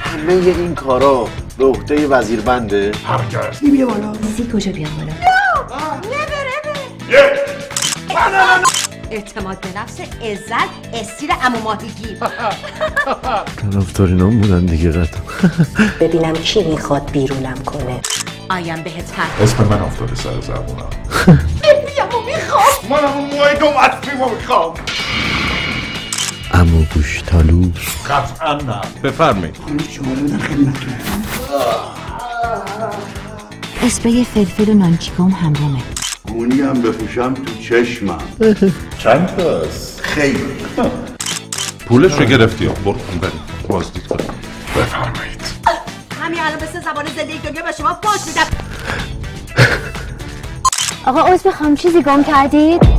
همه این کارا به عهده وزیر بنده؟ هرگز. بیا بالا. سی کجا بیام بالا؟ اعتماد به نفس، عزت، استیل عمو ماهیگیر. طرفدارینام بودن دیگه قطعا. ببینم کی میخواد بیرونم کنه. آیم بهت حق. اسم من افتاده سر زبونم. بیامو میخوام. منم اون موهای دوم اطفیمو میخوام. عمو گوشتالو. قطعا نه. بفرمایید. خانم شما رو در خدمتتون. اسپری فلفل و نانچیکام همراهمه. گونی هم بپوشم تو چشمم. چند تاست؟ خیلی. پولش رو گرفتی برو کن بریم بازدید کنیم. بفرمایید. همین الان مثل زبان زندگی دنیا به شما فوش میدم. آقا عذر میخوام چیزی گم کردید؟